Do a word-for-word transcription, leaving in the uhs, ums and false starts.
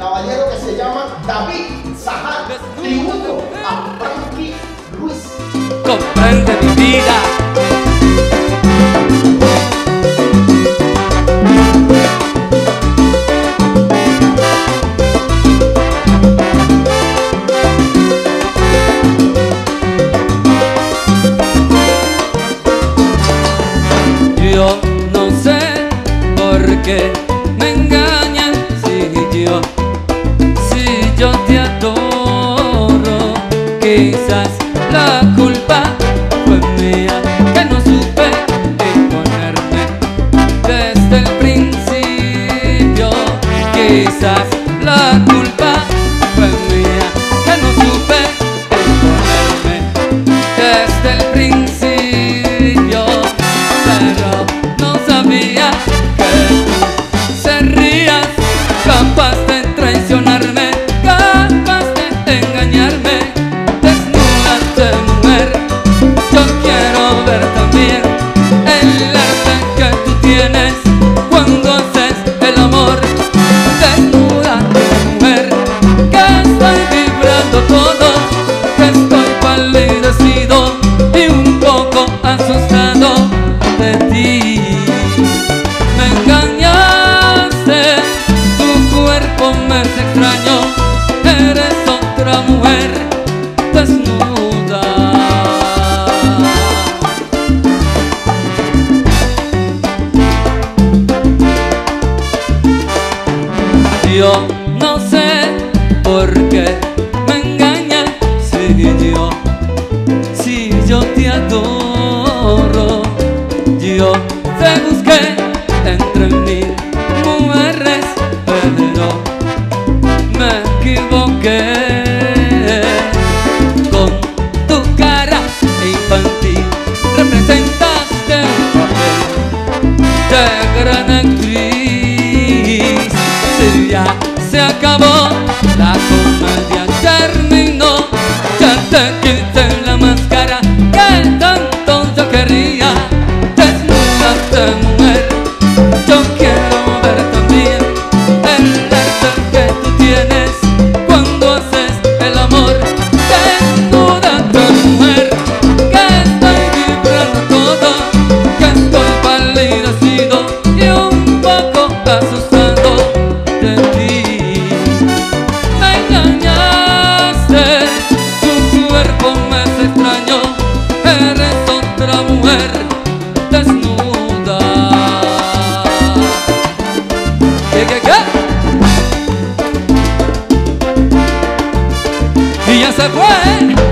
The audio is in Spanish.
caballero que se llama David Zahar, tributo a Frankie Ruiz. Comprende mi vida. Yo no sé por qué me engañan si yo, si yo te adoro. Quizás la culpa fue mía, que no supe imponerme desde el principio. Quizás la culpa fue mía, que no supe imponerme desde el principio. Pero no sabía que tú serías capaz de traicionarme, capaz de engañarme. Desnúdate, mujer, yo quiero ver también el arte que tú tienes cuando haces el amor. Desnúdate, mujer, que estoy vibrando todo, que estoy palidecido y un poco asustado de ti. Me engañaste, tu cuerpo me es extraño, eres otra mujer desnuda. Yo no sé por qué me engañas si yo, si yo te adoro. Yo te busqué entre mil mujeres, pero me equivoqué. Con tu cara infantil representaste un papel de gran actriz. Si ya se acabó, la comedia terminó, ya te quité la máscara que tanto yo quería. Mujer, yo quiero ver también el arte que tú tienes cuando haces el amor. Desnúdate, mujer, que estoy vibrando todo, que estoy palidecido y un poco asustado de ti. Me engañaste, tu cuerpo me es extraño, eres otra mujer desnuda. Y ya se fue.